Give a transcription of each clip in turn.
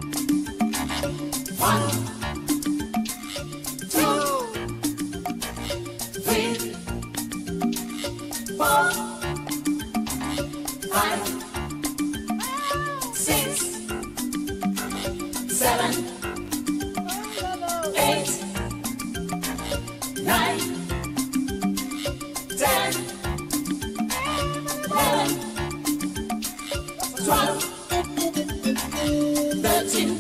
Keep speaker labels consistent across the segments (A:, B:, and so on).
A: 1, 2, 3, 4, 5, 6, 7, 8, 9, 10, 11, 12, 13,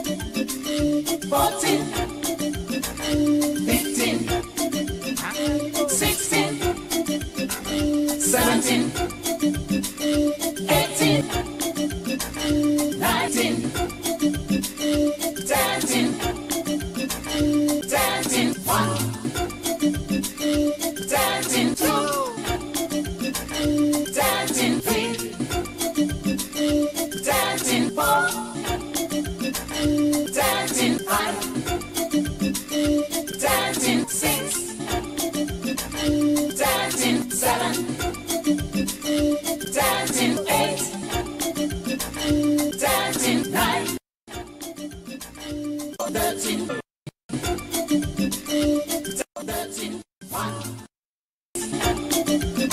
A: 14, 15, 16, 17, 18, 19, 20, 1, 2, 3, 4, 5, 6, 7, 8, 9, 13, 1,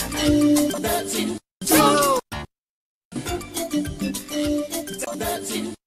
A: 13, 2, 13.